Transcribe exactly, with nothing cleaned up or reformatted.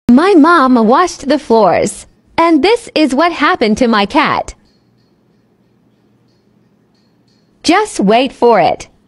My mom washed the floors, and this is what happened to my cat. Just wait for it.